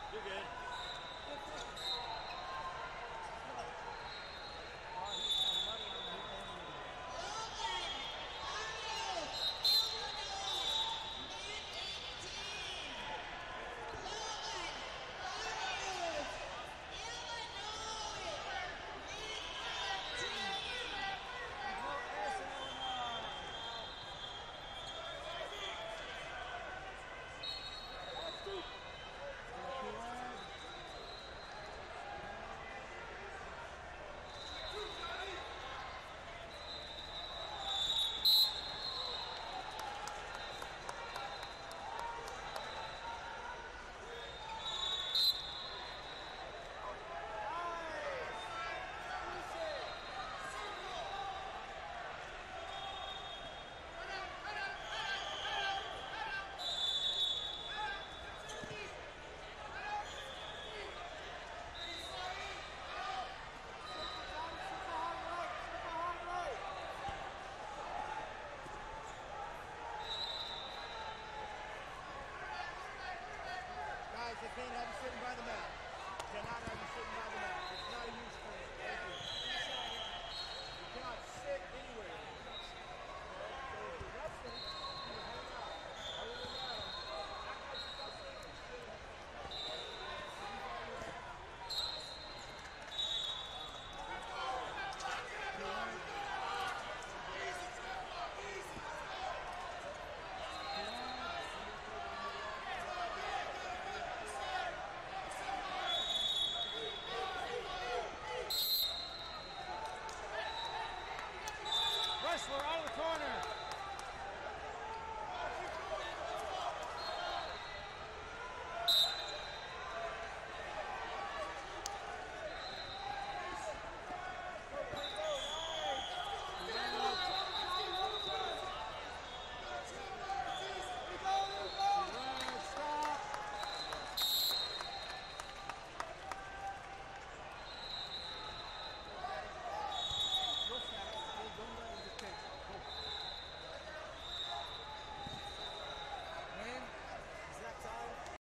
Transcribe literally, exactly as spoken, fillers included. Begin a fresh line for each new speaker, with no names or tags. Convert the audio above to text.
You're good.
Guys, they can't have you sitting by the mat. Cannot have you sitting by the mat. It's not a use thing. Thank you. You cannot sit anywhere. So if you're wrestling,